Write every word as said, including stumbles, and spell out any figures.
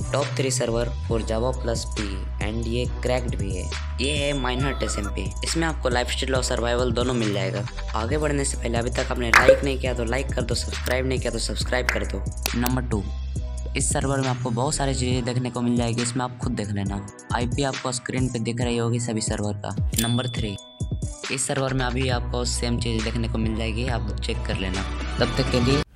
Top three server for Java plus P and ये cracked भी है। ये है माइनहर्ट एस एम पी। इसमें आपको लाइफस्टाइल और सर्वाइवल दोनों मिल जाएगा। आगे बढ़ने से पहले अभी तक आपने लाइक नहीं किया तो लाइक कर दो, सब्सक्राइब नहीं किया तो सब्सक्राइब कर दो। नंबर टू, इस सर्वर में आपको बहुत सारी चीज़ें देखने को मिल जाएगी, इसमें आप खुद देख लेना। आईपी आपको स्क्रीन पे दिख रही होगी सभी सर्वर का। नंबर थ्री, इस सर्वर में अभी आपको सेम चीज़ देखने को मिल जाएगी, आप चेक कर लेना। तब तक के लिए